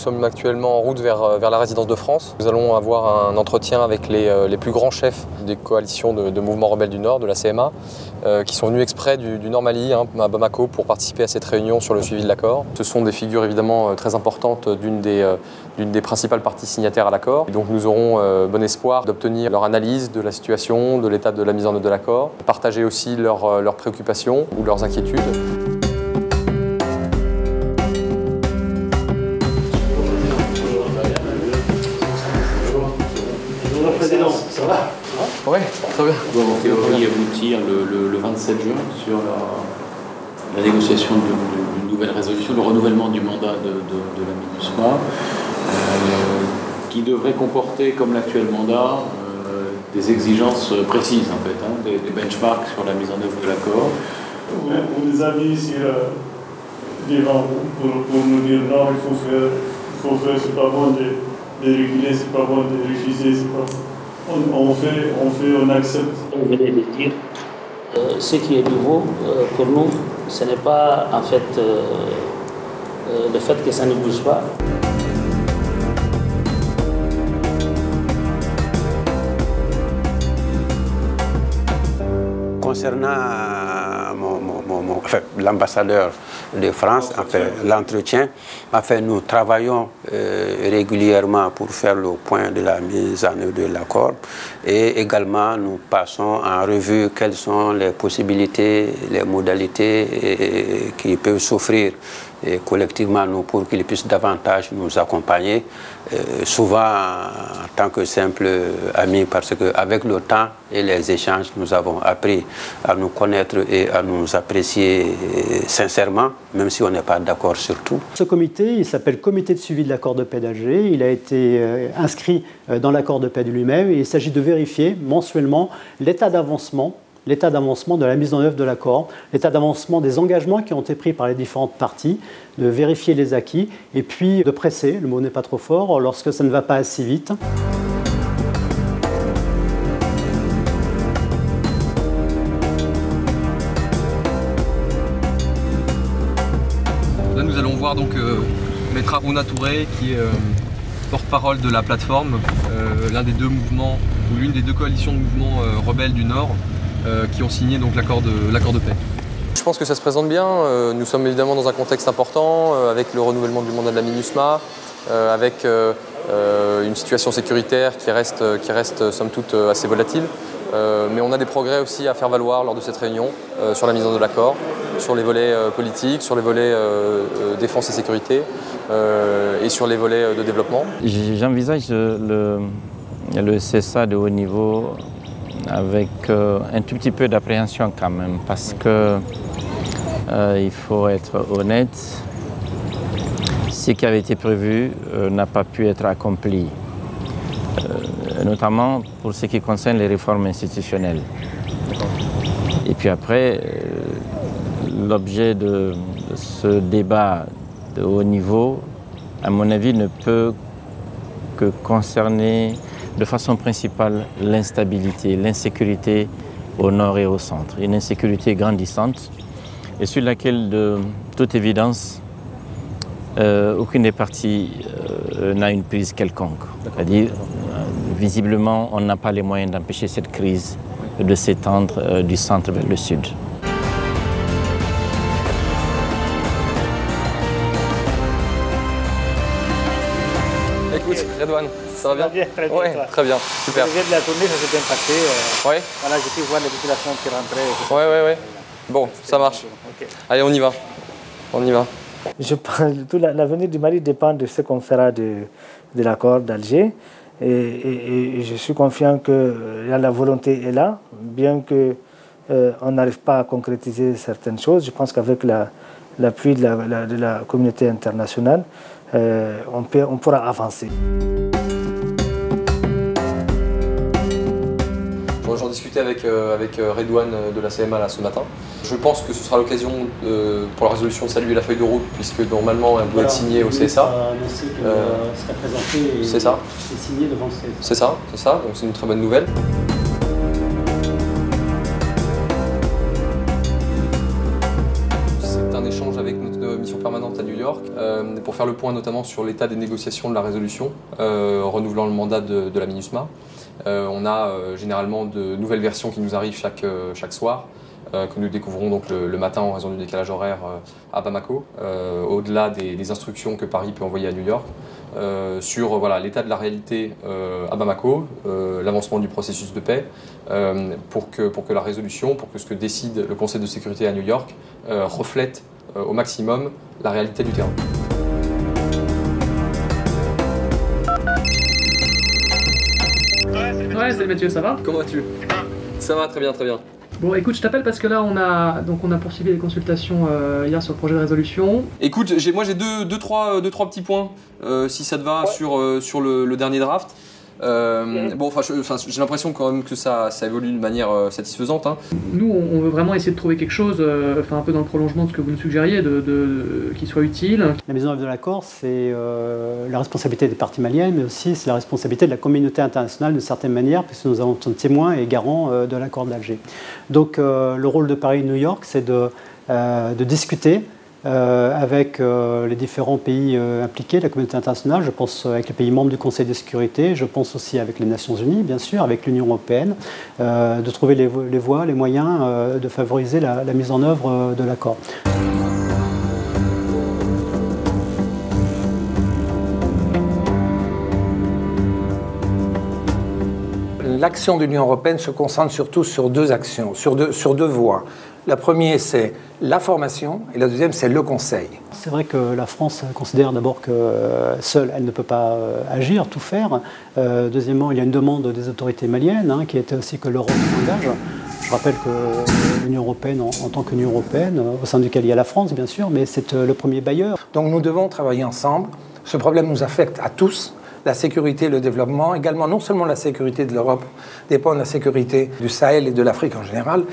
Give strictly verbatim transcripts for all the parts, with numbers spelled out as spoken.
sommes actuellement en route vers, vers la résidence de France. Nous allons avoir un entretien avec les, les plus grands chefs des coalitions de, de mouvements rebelles du Nord, de la C M A, euh, qui sont venus exprès du, du Nord Mali, hein, à Bamako, pour participer à cette réunion sur le suivi de l'accord. Ce sont des figures évidemment très importantes d'une des, euh, d'une des principales parties signataires à l'accord. Donc nous aurons euh, bon espoir d'obtenir leur analyse de la situation, de l'état de la mise en œuvre de l'accord, partager aussi leurs, leurs préoccupations ou leurs inquiétudes. Président, ça va? Oui, très bien. Bon, en théorie, aboutir le, le, le vingt-sept juin sur la, la négociation d'une nouvelle résolution, le renouvellement du mandat de, de, de la MINUSMA, euh, qui devrait comporter, comme l'actuel mandat, euh, des exigences précises, en fait, hein, des, des benchmarks sur la mise en œuvre de l'accord. Vous, vous les avez ici euh, devant vous pour, pour nous dire non, il faut faire, il faut faire, c'est pas bon de, de reculer, c'est pas bon de refuser, c'est pas bon. On, on fait, on fait, on accepte. Vous venez de dire, euh, ce qui est nouveau euh, pour nous, ce n'est pas en fait euh, euh, le fait que ça ne bouge pas. Concernant mon, mon, mon, mon, enfin, l'ambassadeur de France, enfin, l'entretien, enfin, nous travaillons euh, régulièrement pour faire le point de la mise en œuvre de l'accord et également nous passons en revue quelles sont les possibilités, les modalités et, et, qui peuvent s'offrir et collectivement nous, pour qu'ils puissent davantage nous accompagner, euh, souvent en tant que simples amis, parce qu'avec le temps et les échanges, nous avons appris à nous connaître et à nous apprécier sincèrement, même si on n'est pas d'accord sur tout. Ce comité, il s'appelle Comité de suivi de l'accord de paix d'Alger. Il a été euh, inscrit euh, dans l'accord de paix de lui-même et il s'agit de vérifier mensuellement l'état d'avancement l'état d'avancement de la mise en œuvre de l'accord, l'état d'avancement des engagements qui ont été pris par les différentes parties, de vérifier les acquis et puis de presser, le mot n'est pas trop fort, lorsque ça ne va pas assez vite. Là nous allons voir donc euh, Maître Harouna Touré qui est euh, porte-parole de la plateforme, euh, l'un des deux mouvements ou l'une des deux coalitions de mouvements euh, rebelles du Nord euh, qui ont signé donc l'accord de, l'accord de paix. Je pense que ça se présente bien. Euh, nous sommes évidemment dans un contexte important euh, avec le renouvellement du mandat de la MINUSMA, euh, avec euh, euh, une situation sécuritaire qui reste, qui reste somme toute assez volatile. Euh, mais on a des progrès aussi à faire valoir lors de cette réunion euh, sur la mise en œuvre de l'accord, sur les volets euh, politiques, sur les volets euh, euh, défense et sécurité euh, et sur les volets de développement. J'envisage le, le C S A de haut niveau avec euh, un tout petit peu d'appréhension quand même, parce que euh, il faut être honnête, ce qui avait été prévu euh, n'a pas pu être accompli. Euh, notamment pour ce qui concerne les réformes institutionnelles. Et puis après, euh, l'objet de, de ce débat de haut niveau, à mon avis, ne peut que concerner de façon principale l'instabilité, l'insécurité au nord et au centre. Une insécurité grandissante et sur laquelle, de toute évidence, euh, aucune des parties euh, n'a une prise quelconque. C'est-à-dire, visiblement, on n'a pas les moyens d'empêcher cette crise de s'étendre euh, du centre vers le sud. Écoute, Redouane, ça va bien? Très bien, très bien. Ouais, très bien, super. Je viens de la tournée, ça s'est bien passé. Euh, ouais. Voilà, j'ai pu voir les populations qui rentraient. Ouais, ouais, ouais. Bon, ça marche. Okay. Allez, on y va. On y va. Je pense que l'avenir du Mali dépend de ce qu'on fera de, de l'accord d'Alger. Et, et, et je suis confiant que euh, la volonté est là, bien qu'on euh, n'arrive pas à concrétiser certaines choses. Je pense qu'avec l'appui la, de, la, la, de la communauté internationale, euh, on, peut, on pourra avancer. J'en discutais avec, euh, avec Redouane de la C M A là, ce matin. Je pense que ce sera l'occasion euh, pour la résolution de saluer la feuille de route, puisque normalement elle doit voilà, être signée au C S A. Euh, sera présenté et, c'est ça. Et signé devant le C S A. C'est ça, c'est ça, donc c'est une très bonne nouvelle. C'est un échange avec notre mission permanente à New York. York euh, pour faire le point notamment sur l'état des négociations de la résolution euh, renouvelant le mandat de, de la MINUSMA. Euh, on a euh, généralement de nouvelles versions qui nous arrivent chaque, euh, chaque soir, euh, que nous découvrons donc le, le matin en raison du décalage horaire euh, à Bamako, euh, au-delà des, des instructions que Paris peut envoyer à New York, euh, sur voilà, l'état de la réalité euh, à Bamako, euh, l'avancement du processus de paix, euh, pour, que, pour que la résolution, pour que ce que décide le Conseil de sécurité à New York euh, reflète euh, au maximum la réalité du terrain. Ouais, salut Mathieu, ça va? Comment vas-tu? Ça va, très bien, très bien. Bon, écoute, je t'appelle parce que là, on a, donc on a poursuivi les consultations euh, hier sur le projet de résolution. Écoute, j'ai, moi j'ai deux, deux, trois, deux, trois petits points, euh, si ça te va, ouais. sur, euh, sur le, le dernier draft. Euh, okay. Bon, enfin, j'ai l'impression quand même que ça, ça évolue de manière euh, satisfaisante. Hein. Nous, on, on veut vraiment essayer de trouver quelque chose, euh, enfin un peu dans le prolongement de ce que vous nous suggériez, de, de, de, qui soit utile. La mise en œuvre de l'accord, c'est euh, la responsabilité des parties maliennes, mais aussi c'est la responsabilité de la communauté internationale d'une certaine manière, puisque nous avons été témoins et garants euh, de l'accord d'Alger. Donc, euh, le rôle de Paris et New York, c'est de, euh, de discuter Euh, avec euh, les différents pays euh, impliqués, la communauté internationale, je pense avec les pays membres du Conseil de sécurité, je pense aussi avec les Nations Unies, bien sûr, avec l'Union européenne, euh, de trouver les, les voies, les moyens euh, de favoriser la, la mise en œuvre euh, de l'accord. L'action de l'Union européenne se concentre surtout sur deux actions, sur deux, sur deux voies. La première, c'est la formation, et la deuxième, c'est le conseil. C'est vrai que la France considère d'abord que seule, elle ne peut pas agir, tout faire. Euh, deuxièmement, il y a une demande des autorités maliennes, hein, qui était aussi que l'Europe s'engage. Je rappelle que l'Union européenne, en, en tant qu'Union européenne, au sein duquel il y a la France, bien sûr, mais c'est le premier bailleur. Donc nous devons travailler ensemble. Ce problème nous affecte à tous. La sécurité et le développement, également non seulement la sécurité de l'Europe, dépend de la sécurité du Sahel et de l'Afrique en général.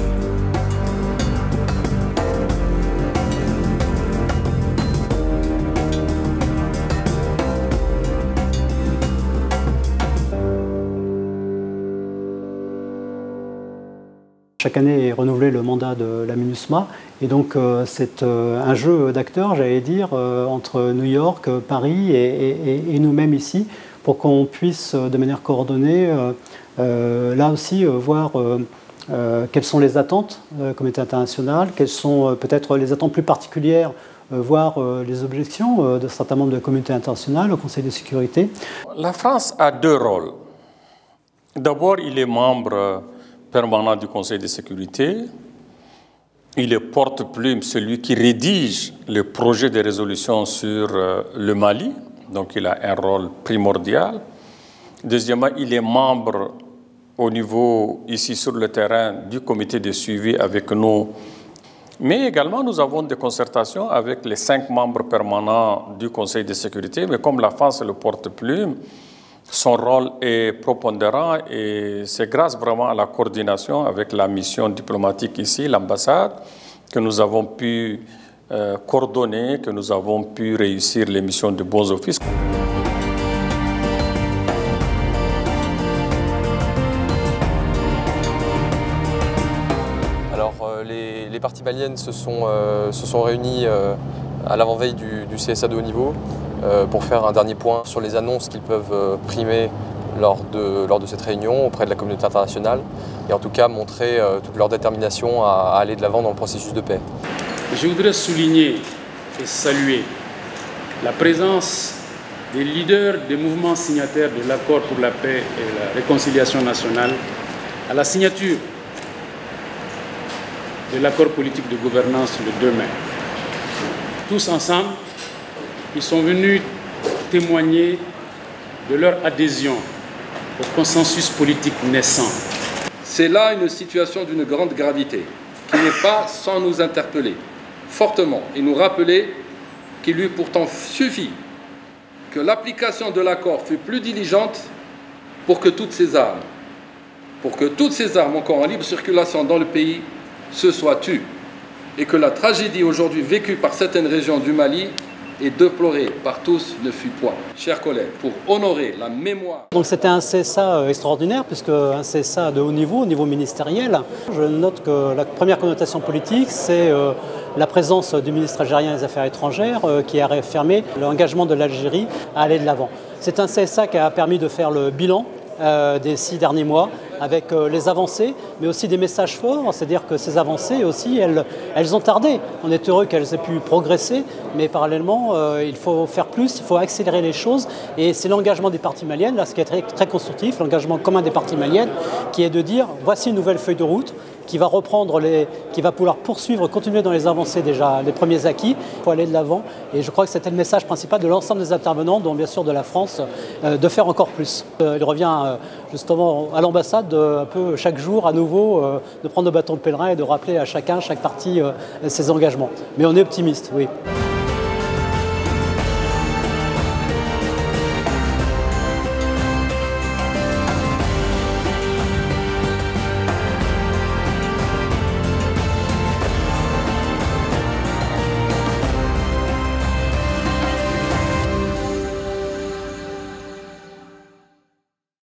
Chaque année est renouvelé le mandat de la MINUSMA et donc euh, c'est euh, un jeu d'acteurs, j'allais dire, euh, entre New York, Paris et, et, et nous-mêmes ici pour qu'on puisse de manière coordonnée, euh, euh, là aussi, euh, voir euh, euh, quelles sont les attentes de la communauté internationale, quelles sont euh, peut-être les attentes plus particulières, euh, voir euh, les objections euh, de certains membres de la communauté internationale au Conseil de sécurité. La France a deux rôles. D'abord, il est membre permanent du Conseil de sécurité. Il est porte-plume, celui qui rédige le projet de résolution sur euh, le Mali, donc il a un rôle primordial. Deuxièmement, il est membre au niveau, ici sur le terrain, du comité de suivi avec nous. Mais également, nous avons des concertations avec les cinq membres permanents du Conseil de sécurité. Mais comme la France est le porte-plume, son rôle est prépondérant et c'est grâce vraiment à la coordination avec la mission diplomatique ici, l'ambassade, que nous avons pu euh, coordonner, que nous avons pu réussir les missions de bons offices. Alors, euh, les, les parties maliennes se sont, euh, se sont réunies euh, à l'avant-veille du, du C S A de haut niveau euh, pour faire un dernier point sur les annonces qu'ils peuvent euh, primer lors de, lors de cette réunion auprès de la communauté internationale et en tout cas montrer euh, toute leur détermination à, à aller de l'avant dans le processus de paix. Je voudrais souligner et saluer la présence des leaders des mouvements signataires de l'accord pour la paix et la réconciliation nationale à la signature de l'accord politique de gouvernance le deux mai. Tous ensemble, ils sont venus témoigner de leur adhésion au consensus politique naissant. C'est là une situation d'une grande gravité, qui n'est pas sans nous interpeller fortement et nous rappeler qu'il lui pourtant suffit que l'application de l'accord fût plus diligente pour que toutes ces armes, pour que toutes ces armes encore en libre circulation dans le pays se soient tues et que la tragédie aujourd'hui vécue par certaines régions du Mali et déploré par tous ne fut point. Chers collègues, pour honorer la mémoire... Donc c'était un C S A extraordinaire, puisque un C S A de haut niveau, au niveau ministériel. Je note que la première connotation politique, c'est euh, la présence du ministre algérien des Affaires étrangères euh, qui a réaffirmé l'engagement de l'Algérie à aller de l'avant. C'est un C S A qui a permis de faire le bilan Euh, des six derniers mois, avec euh, les avancées, mais aussi des messages forts, c'est-à-dire que ces avancées aussi, elles, elles ont tardé. On est heureux qu'elles aient pu progresser, mais parallèlement, euh, il faut faire plus, il faut accélérer les choses, et c'est l'engagement des parties maliennes, là, ce qui est très, très constructif, l'engagement commun des parties maliennes, qui est de dire, voici une nouvelle feuille de route, qui va reprendre les, qui va pouvoir poursuivre, continuer dans les avancées déjà, les premiers acquis, pour aller de l'avant. Et je crois que c'était le message principal de l'ensemble des intervenants, dont bien sûr de la France, euh, de faire encore plus. Euh, il revient euh, justement à l'ambassade, euh, un peu chaque jour à nouveau, euh, de prendre le bâton de pèlerin et de rappeler à chacun, chaque partie, euh, ses engagements. Mais on est optimiste, oui.